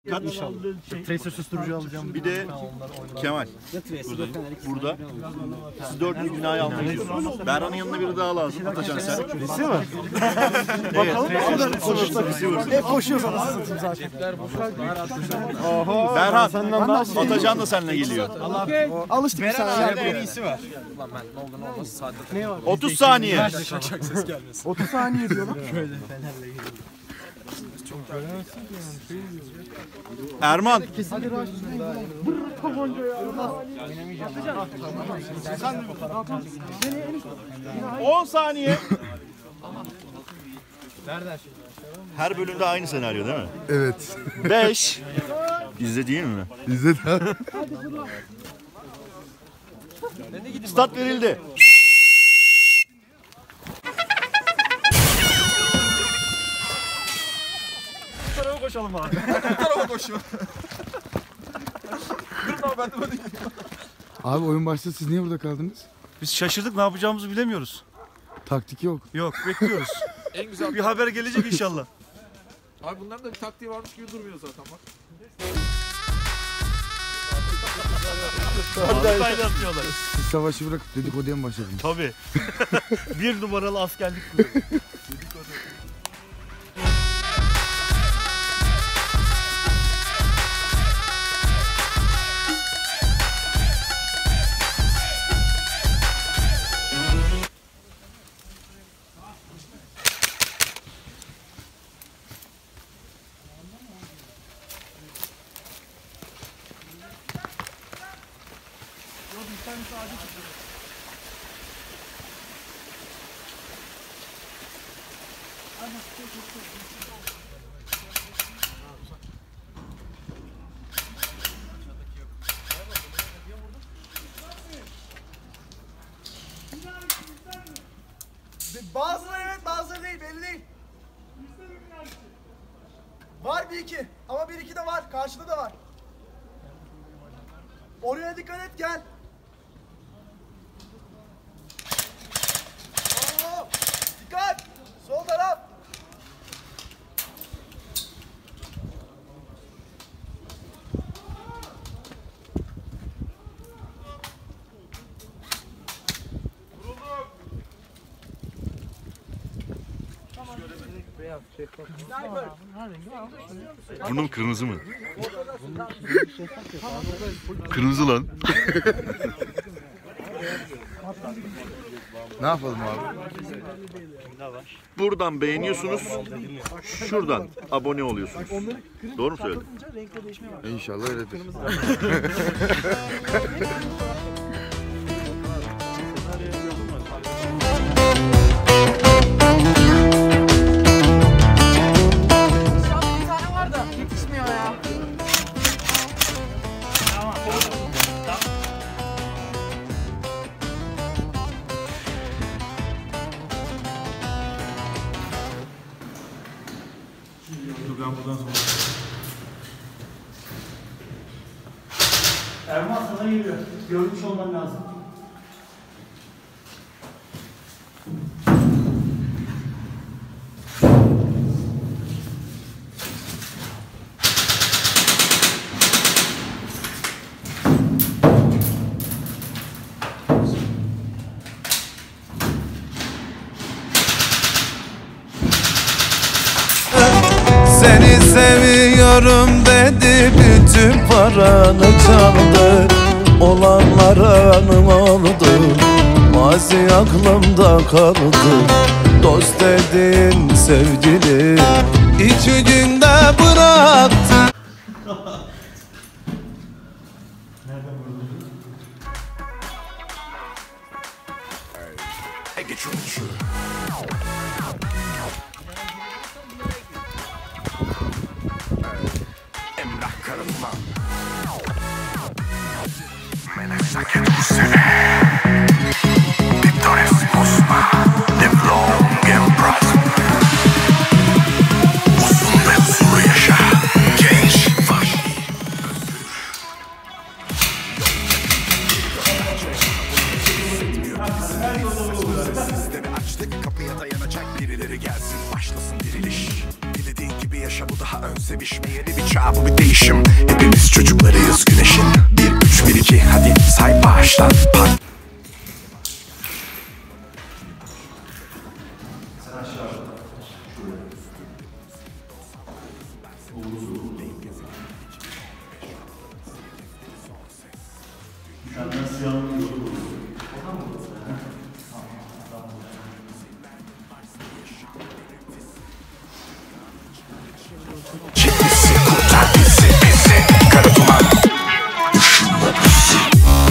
İnşallah. Tracer susturucu alacağım. Bir de Kemal. Burada. Siz 400 binayı almaya gidiyorsunuz. Berhan'ın yanına biri daha lazım. Atacan sen. Birisi mi? Bakalım ne kadar sonuçta. Hep koşuyoruz anasını satayım zaten. Berhan, Atacan da seninle geliyor. Alıştık bir saniye. En iyisi var. Ulan ben ne oldu ne olmaz saatte. 30 saniye. Şak ses gelmesin. 30 saniye diyor lan. Erman. 10 saniye. Her bölümde aynı senaryo değil mi? Evet. 5. İzle değil mi? İzledim. Stat verildi. Bu tarafa koşalım abi. Bu tarafa koşuyor. Dur abi ben de böyle gidiyorum. Abi oyun başladı, siz niye burada kaldınız? Biz şaşırdık, ne yapacağımızı bilemiyoruz. Taktik yok. Yok, bekliyoruz. En güzel Bir haber gelecek inşallah. Abi bunların da bir taktiği varmış gibi durmuyor zaten bak. Harikayla atıyorlar. Siz savaşı bırakıp dedikoduya mı başladınız? Tabii. Bir numaralı askerlik kuruyor. Bazıları evet, bazıları değil, belli değil. Var bir iki ama bir iki de var, karşıda da var. Oraya dikkat et, gel. Oo, dikkat, sol taraf. Burnum kırmızı mı? Kırmızı lan. Ne yapalım abi? Buradan beğeniyorsunuz. Şuradan abone oluyorsunuz. Doğru mu söyledim? İnşallah öyledir. Bir tane var da yetişmiyor ya. Erman sana geliyor. Görmüş olman lazım. Seni seviyorum dedi, bütün paranı çaldı. Olanların oldu, mazi aklımda kaldı. Dost dedin sevgili, 2 günde bıraktı. Emrah Karınman Menekşe bu sene Victorious Osman Live long and prosper Uzun ve huzurlu yaşa Genç vahşi Sistemi açtık, kapıya dayanacak birileri gelsin, başlasın diriliş. Dilediğin gibi yaşa, bu daha ön sevişmeyeli bir çağ, bu bir değil. değişim. Hepimiz çocuklarıyız güneşin. 1, 3, 1, 2 hadi say baştan. Çek bizi, kurtar bizi, bizi. Kara duman. Üşüme bizi.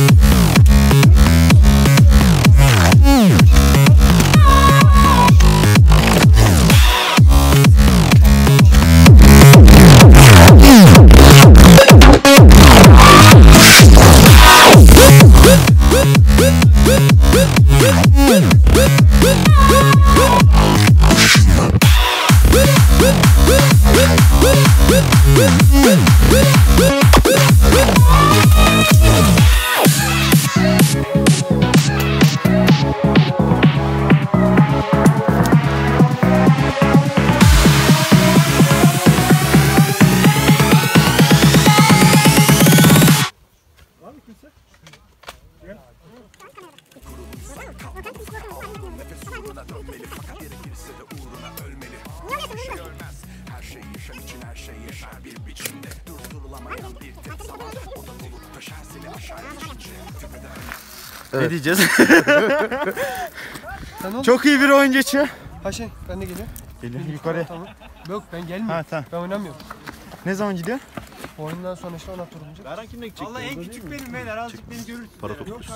Ne diyeceğiz? Çok iyi bir oyun geçiyor. Haşin ben de geliyorum. Geliyor yukarı. Tamam. Yok ben gelmiyorum. Ha tamam. Ben oynamıyorum. Ne zaman gidiyor? Oyundan sonra işte ona turuncu. Berhan kimle gidecek? Vallahi en küçük benim beyler. Azıcık beni görürsün. Para topluyorsun.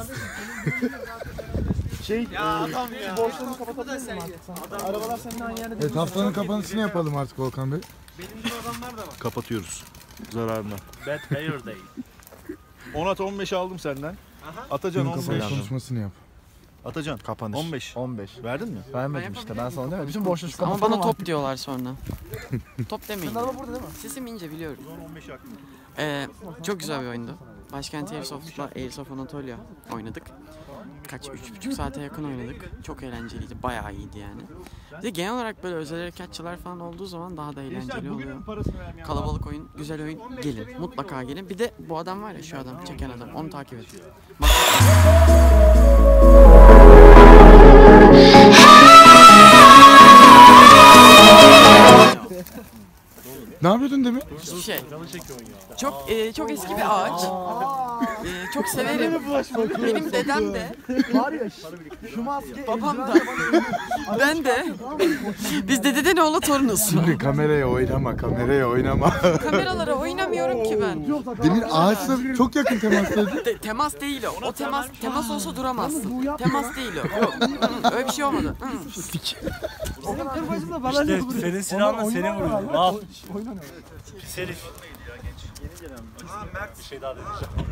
Adam ya. Borçlarını kapatabilir miyim artık sana? Arabalar senin aynı yerde değil. Evet, haftanın kapanışını yapalım artık Volkan Bey. Benim gibi adamlar da var. Kapatıyoruz. Zararına. Bad Hair Day. 10 at 15 aldım senden. Atacan Günün 15. kapanış konuşmasını yap. Atacan Kapanış. 15. 15. Verdin mi? Vermedim işte ben sana demedim. Bütün borçlu şu Ama kapatalım bana artık. top diyorlar sonra. Top demeyin. Senin araba burada değil mi? Sesim ince biliyorum. 15 hakkım. Çok güzel bir oyundu. Başkent Airsoft'la Airsoft Anatolia oynadık. Kaç 3,5 saate yakın oynadık. Çok eğlenceliydi. Bayağı iyiydi yani. Bir de genel olarak böyle özel harekatçılar falan olduğu zaman daha da eğlenceli oluyor. Kalabalık oyun, güzel oyun. Gelin. Mutlaka gelin. Bir de bu adam var ya, şu adam, çeken adam. Onu takip edin. Bak. Ne yapıyordun demin? Hiçbir şey. Çok eski bir ağaç. Çok severim. Benim dedem de, Var ya şu maske. babam da, ben de. Biz dededen oğlu torunuz. Şimdi kameraya oynama, kameraya oynama. Kameralara oynamıyorum ki ben. Demin ağaçla çok yakın temastaydı. Temas değil o. O temas olsa duramazsın. Temas değil o. Yok. Öyle bir şey olmadı. Benim kırbacımda bana İşte senin silahınla seni vuruyor. Al. Pis herif. Bir şey daha deneyeceğim.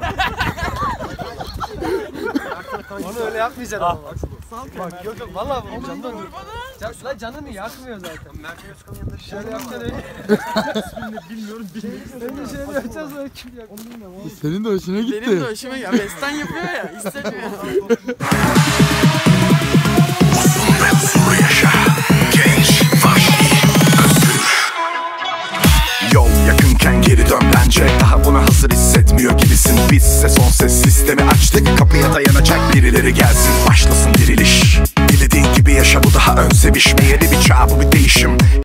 Onu öyle yapmayacaksın ama. Bak yok vallahi vuracağım da dur. Lan canını yakmıyor zaten. Şöyle yapacaksın öyle. Bilmiyorum. Sen de şöyle yapacağız öyle kim yak. Onu bilmiyorum. Senin de hoşuna gitti. Benim de hoşuma gidiyor. Besten yapıyor ya. İstemiyor. Ve huzur yaşa. Genç, vahşi, özgür. Yol yakınken geri dön bence. Daha buna hazır hissetmiyor gibisin. Bizse son ses sistemi açtık. Kapıya dayanacak birileri gelsin. Başlasın diriliş. Dilediğin gibi yaşa, bu daha ön sevişmeyeli bir çağ, bu bir değişim.